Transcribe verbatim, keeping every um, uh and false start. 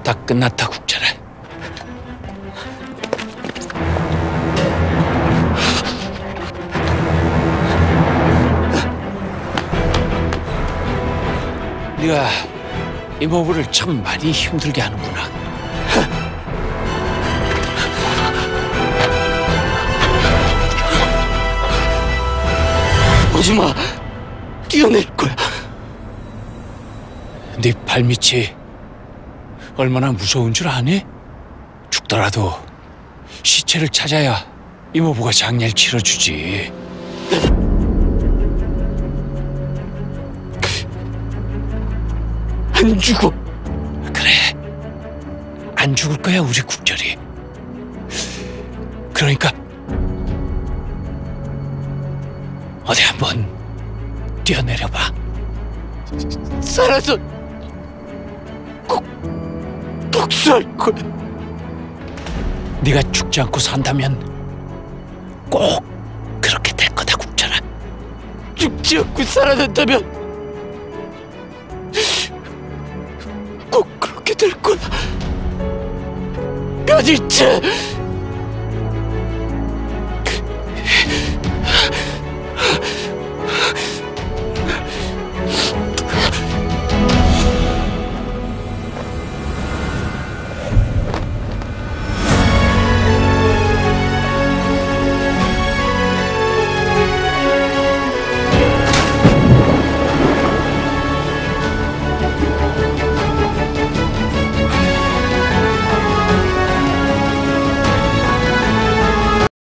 다 끝났다, 국자라. 네가 이모부를 참 많이 힘들게 하는구나. 오지마. 뛰어낼 거야. 네 발밑이 얼마나 무서운 줄 아니? 죽더라도 시체를 찾아야 이모부가 장례를 치러주지. 안 죽어. 그래, 안 죽을 거야 우리 국절이. 그러니까 어디 한번 뛰어내려봐. 살아서 꼭 복수할 거야. 네가 죽지 않고 산다면 꼭 그렇게 될 거다, 국절아. 죽지 않고 살아난다면 꼭 그렇게 될 거야. 변희재.